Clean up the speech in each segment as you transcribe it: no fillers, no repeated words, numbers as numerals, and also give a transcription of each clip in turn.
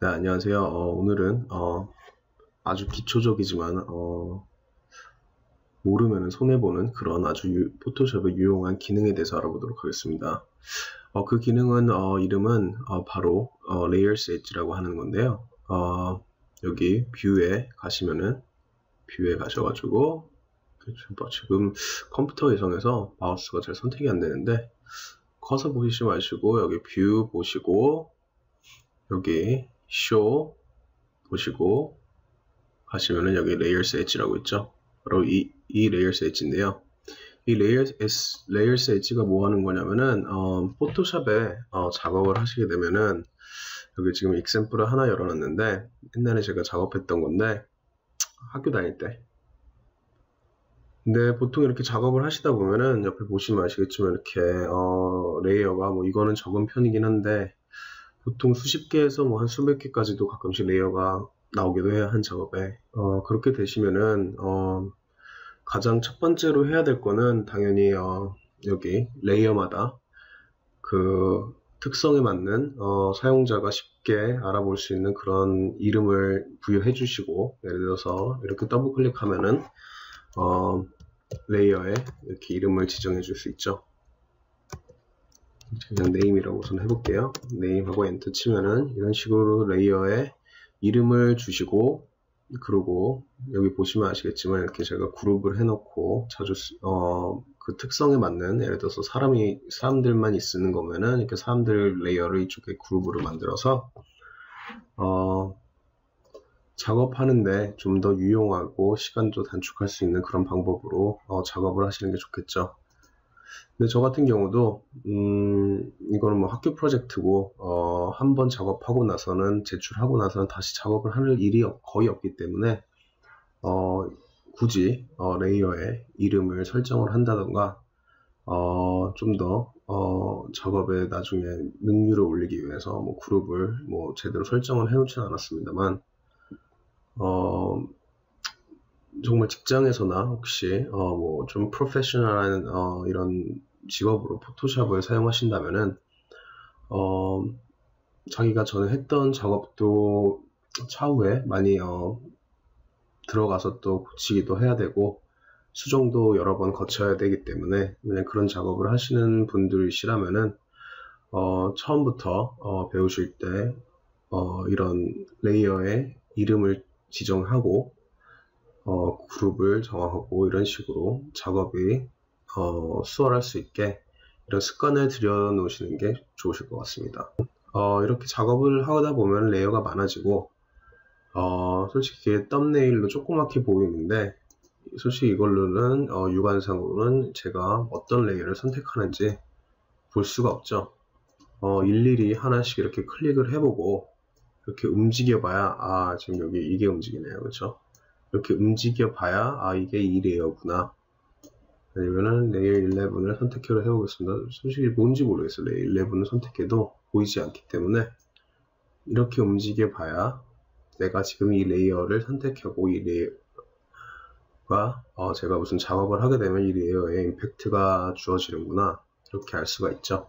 네, 안녕하세요. 오늘은 아주 기초적이지만 모르면 손해보는 그런 아주 포토샵의 유용한 기능에 대해서 알아보도록 하겠습니다. 그 기능은 이름은 바로 Layers Edge라고 하는 건데요. 여기 뷰에 가시면은 뷰에 가셔가지고 지금 컴퓨터 예성에서 마우스가 잘 선택이 안 되는데 커서 보시지 마시고 여기 뷰 보시고 여기 쇼 보시고 가시면은 여기 Layers Edge라고 있죠. 바로 이 Layers Edge인데요. 이 Layers Edge가 뭐 하는 거냐면은 포토샵에 작업을 하시게 되면은 여기 지금 example을 하나 열어놨는데 옛날에 제가 작업했던 건데 학교 다닐 때. 근데 보통 이렇게 작업을 하시다 보면은 옆에 보시면 아시겠지만 이렇게 레이어가 뭐 이거는 적은 편이긴 한데 보통 수십 개에서 뭐 한 수백 개까지도 가끔씩 레이어가 나오기도 해요, 한 작업에. 그렇게 되시면은 가장 첫 번째로 해야 될 거는 당연히 여기 레이어마다 그 특성에 맞는 사용자가 쉽게 알아볼 수 있는 그런 이름을 부여해 주시고, 예를 들어서 이렇게 더블 클릭하면은 레이어에 이렇게 이름을 지정해 줄 수 있죠. 그냥 네임이라고 우선 해볼게요. 네임하고 엔터 치면은 이런 식으로 레이어에 이름을 주시고, 그리고 여기 보시면 아시겠지만 이렇게 제가 그룹을 해놓고 자주 그 특성에 맞는, 예를 들어서 사람들만 쓰는 거면은 이렇게 사람들 레이어를 이쪽에 그룹으로 만들어서 작업하는데 좀 더 유용하고 시간도 단축할 수 있는 그런 방법으로 작업을 하시는 게 좋겠죠. 근데 저 같은 경우도 이거는 뭐 학교 프로젝트고 한번 작업하고 나서는 제출하고 나서는 다시 작업을 할 일이 거의 없기 때문에 굳이 레이어에 이름을 설정을 한다던가 좀 더 작업에 나중에 능률을 올리기 위해서 뭐 그룹을 뭐 제대로 설정을 해놓지는 않았습니다만 정말 직장에서나 혹시 뭐 좀 프로페셔널한 이런 직업으로 포토샵을 사용하신다면은 자기가 전에 했던 작업도 차후에 많이 들어가서 또 고치기도 해야 되고 수정도 여러 번 거쳐야 되기 때문에 만약 그런 작업을 하시는 분들이시라면은 처음부터 배우실 때 이런 레이어에 이름을 지정하고 그룹을 정하고 이런 식으로 작업이 수월할 수 있게 이런 습관을 들여 놓으시는 게 좋으실 것 같습니다. 이렇게 작업을 하다 보면 레이어가 많아지고 솔직히 썸네일로 조그맣게 보이는데 솔직히 이걸로는 육안상으로는 제가 어떤 레이어를 선택하는지 볼 수가 없죠. 일일이 하나씩 이렇게 클릭을 해보고 이렇게 움직여 봐야 지금 여기 이게 움직이네요, 그렇죠? 이렇게 움직여 봐야 이게 이 레이어구나. 아니면은 레이어 11을 선택해서 해보겠습니다. 솔직히 뭔지 모르겠어요. 레이어 11을 선택해도 보이지 않기 때문에 이렇게 움직여 봐야 내가 지금 이 레이어를 선택하고 이 레이어가 제가 무슨 작업을 하게 되면 이 레이어에 임팩트가 주어지는구나, 이렇게 알 수가 있죠.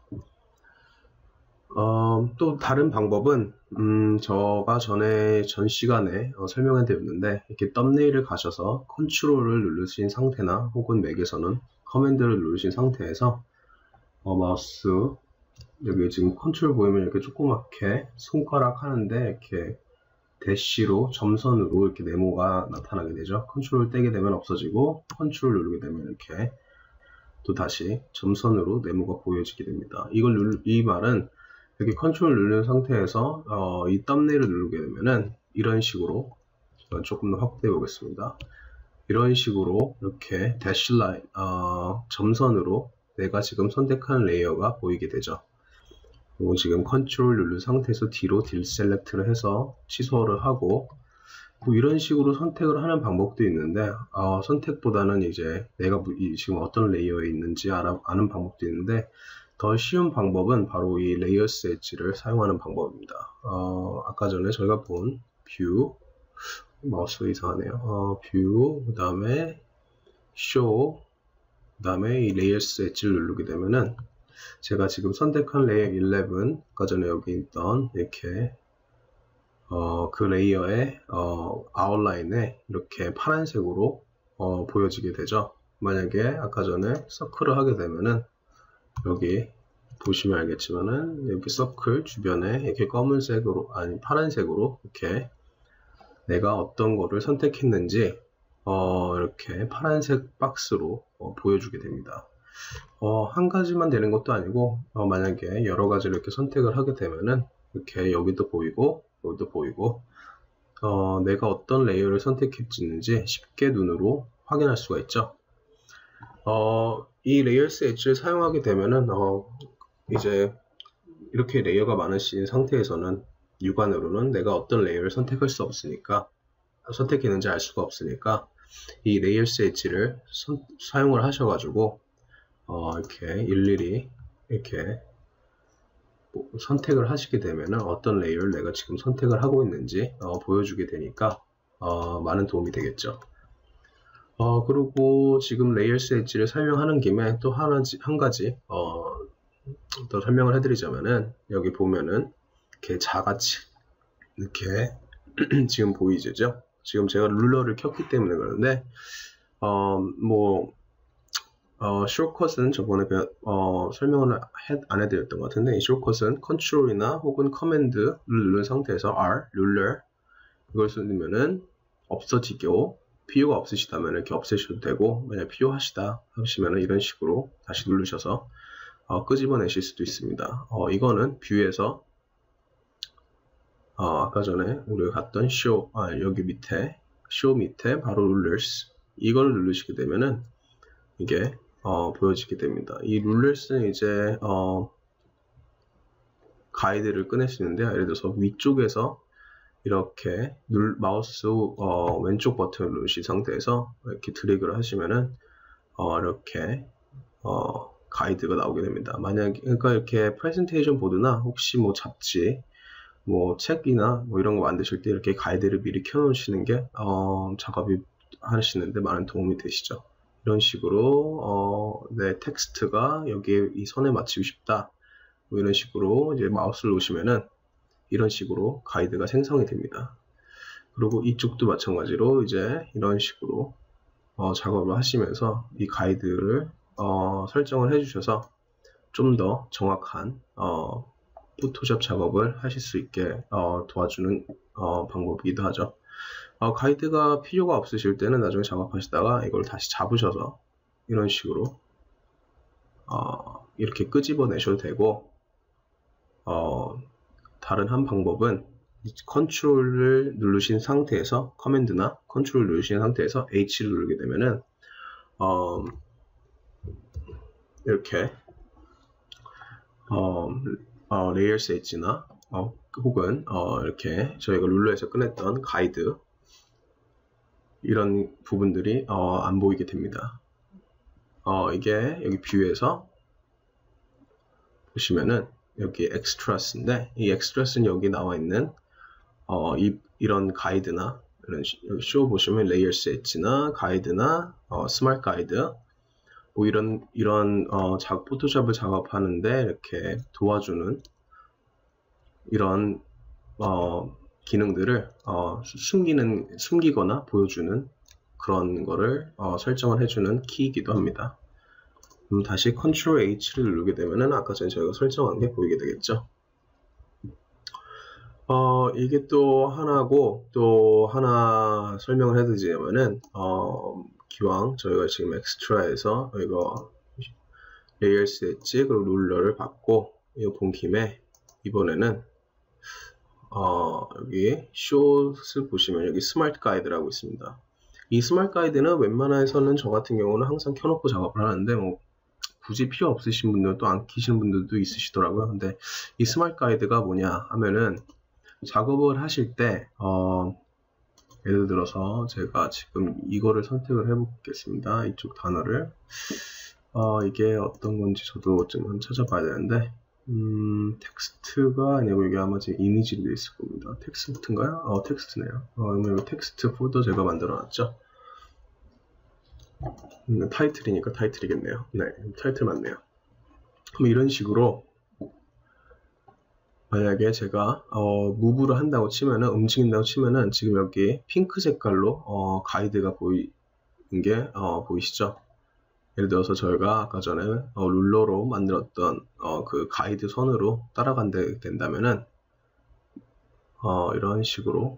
또 다른 방법은 제가 전 시간에 설명해 드렸는데 이렇게 썸네일을 가셔서 컨트롤을 누르신 상태나 혹은 맥에서는 커맨드를 누르신 상태에서 마우스 여기 지금 컨트롤 보이면 이렇게 조그맣게 손가락 하는데 이렇게 대시로 점선으로 이렇게 네모가 나타나게 되죠. 컨트롤을 떼게 되면 없어지고 컨트롤 누르게 되면 이렇게 또 다시 점선으로 네모가 보여지게 됩니다. 이 말은 여기 컨트롤 누른 상태에서 이 썸네일을 누르게 되면은 이런 식으로 조금 더 확대해 보겠습니다. 이런 식으로 이렇게 대시라인 점선으로 내가 지금 선택한 레이어가 보이게 되죠. 그리고 지금 컨트롤 누른 상태에서 뒤로 딜셀렉트를 해서 취소를 하고 이런 식으로 선택을 하는 방법도 있는데 선택보다는 이제 내가 지금 어떤 레이어에 있는지 아는 방법도 있는데 더 쉬운 방법은 바로 이 레이어스 엣지를 사용하는 방법입니다. 아까 전에 저희가 본 뷰, 마우스가 이상하네요. 뷰, 그 다음에 쇼, 그 다음에 이 레이어스 엣지를 누르게 되면은 제가 지금 선택한 레이어 11, 아까 전에 여기 있던 이렇게 그 레이어의 아웃라인에 이렇게 파란색으로 보여지게 되죠. 만약에 아까 전에 서클을 하게 되면은 여기 보시면 알겠지만은 여기 서클 주변에 이렇게 검은색으로 아니 파란색으로 이렇게 내가 어떤 거를 선택했는지 이렇게 파란색 박스로 보여주게 됩니다. 한 가지만 되는 것도 아니고 만약에 여러 가지를 이렇게 선택을 하게 되면은 이렇게 여기도 보이고 여기도 보이고 내가 어떤 레이어를 선택했는지 쉽게 눈으로 확인할 수가 있죠. 이 레이어스 엣지를 사용하게 되면은 이제 이렇게 레이어가 많으신 상태에서는 육안으로는 내가 어떤 레이어를 선택할 수 없으니까 선택했는지 알 수가 없으니까 이 레이어스 엣지를 사용을 하셔가지고 이렇게 일일이 이렇게 선택을 하시게 되면은 어떤 레이어를 내가 지금 선택을 하고 있는지 보여주게 되니까 많은 도움이 되겠죠. 그리고 지금 레이어스 엣지를 설명하는 김에 또 한 가지 더 설명을 해드리자면은 여기 보면은 이렇게 자같이 이렇게 지금 보이죠? 지금 제가 룰러를 켰기 때문에 그런데 숏컷은 저번에 설명을 안 해드렸던 것 같은데 이 숏컷은 컨트롤이나 혹은 커맨드를 누른 상태에서 R, 룰러 이걸 쓰면은 없어지고 필요가 없으시다면 이렇게 없애셔도 되고 만약 필요하시다 하시면은 이런 식으로 다시 누르셔서 끄집어내실 수도 있습니다. 이거는 뷰에서 아까 전에 우리가 갔던 여기 밑에 쇼 밑에 바로 룰러스 이걸 누르시게 되면은 이게 보여지게 됩니다. 이 룰러스는 이제 가이드를 꺼낼 수 있는데요. 예를 들어서 위쪽에서 이렇게 마우스 왼쪽 버튼을 누르신 상태에서 이렇게 드래그를 하시면은 이렇게 가이드가 나오게 됩니다. 만약에 그러니까 이렇게 프레젠테이션 보드나 혹시 뭐 잡지 뭐 책이나 뭐 이런 거 만드실 때 이렇게 가이드를 미리 켜놓으시는 게 작업이 하시는데 많은 도움이 되시죠. 이런 식으로 내 텍스트가 여기에 이 선에 맞추고 싶다. 뭐 이런 식으로 이제 마우스를 놓으시면은 이런 식으로 가이드가 생성이 됩니다. 그리고 이쪽도 마찬가지로 이제 이런 식으로 작업을 하시면서 이 가이드를 설정을 해주셔서 좀 더 정확한 포토샵 작업을 하실 수 있게 도와주는 방법이기도 하죠. 가이드가 필요가 없으실 때는 나중에 작업하시다가 이걸 다시 잡으셔서 이런 식으로 이렇게 끄집어내셔도 되고 다른 한 방법은 컨트롤을 누르신 상태에서 커맨드나 컨트롤을 누르신 상태에서 H를 누르게 되면은 이렇게 레이어스 엣지나 혹은 이렇게 저희가 룰러에서 꺼냈던 가이드 이런 부분들이 안 보이게 됩니다. 이게 여기 뷰에서 보시면은 여기 엑스트라스인데 이 엑스트라스는 여기 나와 있는 이런 가이드나 여기 쇼 보시면 레이어스 엣지나 가이드나 스마트 가이드 뭐 이런 포토샵을 작업하는데 이렇게 도와주는 이런 기능들을 숨기거나 보여주는 그런 거를 설정을 해주는 키이기도 합니다. 다시 Ctrl H를 누르게 되면은 아까 전에 저희가 설정한 게 보이게 되겠죠. 이게 또 하나고 또 하나 설명을 해드리자면은 기왕 저희가 지금 엑스트라에서 이거 레이어스 엣지 그리고 룰러를 받고 이거 본 김에 이번에는 여기 숏을 보시면 여기 스마트 가이드라고 있습니다. 이 스마트 가이드는 웬만해서는 저 같은 경우는 항상 켜놓고 작업을 하는데 뭐 굳이 필요 없으신 분들도 안 키시는 분들도 있으시더라고요. 근데 이 스마트 가이드가 뭐냐 하면은 작업을 하실 때 예를 들어서 제가 지금 이거를 선택을 해 보겠습니다. 이쪽 단어를 이게 어떤 건지 저도 좀 찾아봐야 되는데 텍스트가 아니고 이게 아마 지금 이미지로 되어 있을 겁니다. 텍스트인가요? 텍스트네요. 여기 텍스트 폴더 제가 만들어 놨죠. 타이틀이니까 타이틀이겠네요. 네, 타이틀 맞네요. 그럼 이런 식으로 만약에 제가 무브를 한다고 치면은, 움직인다고 치면은 지금 여기 핑크 색깔로 가이드가 보이는 게 보이시죠? 예를 들어서 저희가 아까 전에 룰러로 만들었던 그 가이드 선으로 따라간다 된다면은 이런 식으로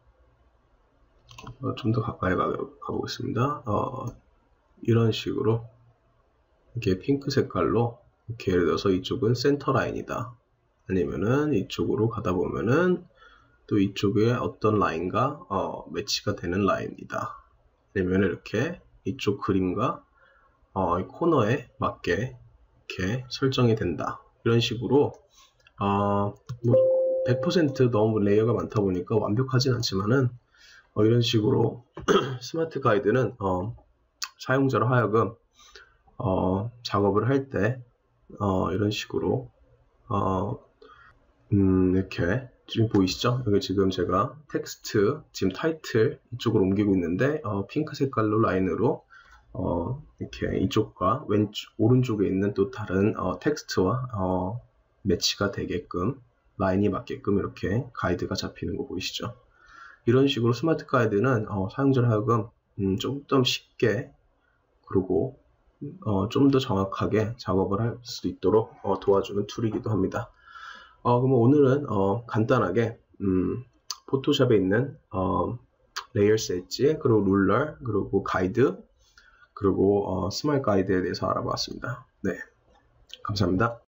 좀 더 가까이 가보겠습니다. 이런 식으로 이렇게 핑크 색깔로 이렇게 예를 들어서 이쪽은 센터 라인이다. 아니면은 이쪽으로 가다 보면은 또 이쪽에 어떤 라인과 매치가 되는 라인이다. 아니면 이렇게 이쪽 그림과 코너에 맞게 이렇게 설정이 된다. 이런 식으로 뭐 100% 너무 레이어가 많다 보니까 완벽하진 않지만은 이런 식으로 스마트 가이드는 사용자로 하여금 작업을 할 때 이런 식으로 이렇게 지금 보이시죠? 여기 지금 제가 텍스트 지금 타이틀 이쪽으로 옮기고 있는데 핑크 색깔로 라인으로 이렇게 이쪽과 오른쪽에 있는 또 다른 텍스트와 매치가 되게끔 라인이 맞게끔 이렇게 가이드가 잡히는 거 보이시죠? 이런 식으로 스마트 가이드는 사용자로 하여금 좀 더 쉽게 그리고 좀 더 정확하게 작업을 할 수 있도록 도와주는 툴이기도 합니다. 그럼 오늘은 간단하게 포토샵에 있는 레이어스 엣지, 그리고 룰러, 그리고 가이드, 그리고 스마트 가이드에 대해서 알아보았습니다. 네, 감사합니다.